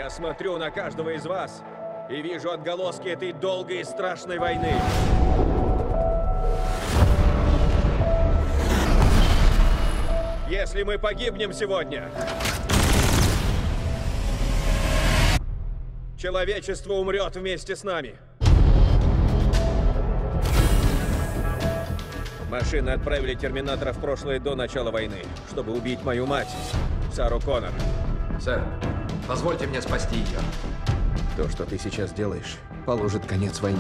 Я смотрю на каждого из вас и вижу отголоски этой долгой и страшной войны. Если мы погибнем сегодня, человечество умрет вместе с нами. Машины отправили терминатора в прошлое до начала войны, чтобы убить мою мать, Сару Коннор. Сэр, позвольте мне спасти ее. То, что ты сейчас делаешь, положит конец войне.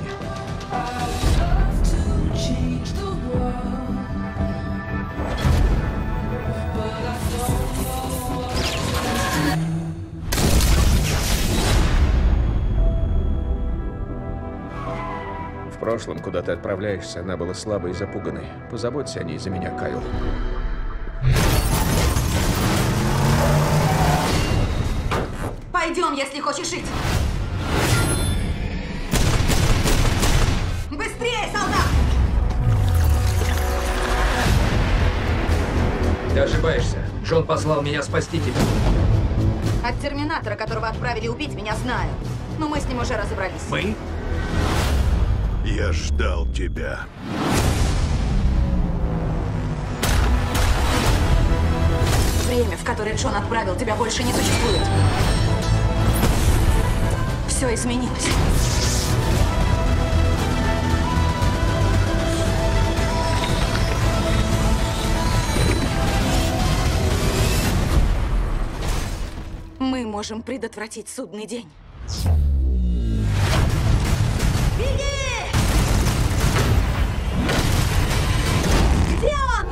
В прошлом, куда ты отправляешься, она была слабой и запуганной. Позаботься о ней за меня, Кайл. Пойдем, если хочешь жить. Быстрее, солдат! Ты ошибаешься. Джон послал меня спасти тебя. От терминатора, которого отправили убить, меня знаю. Но мы с ним уже разобрались. Мы? Я ждал тебя. Время, в которое Джон отправил, тебя больше не существует. Все изменилось. Мы можем предотвратить судный день. Беги! Где он?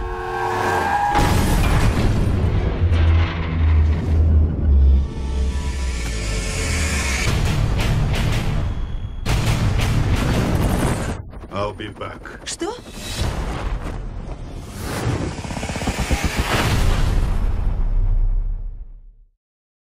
I'll be back. Что?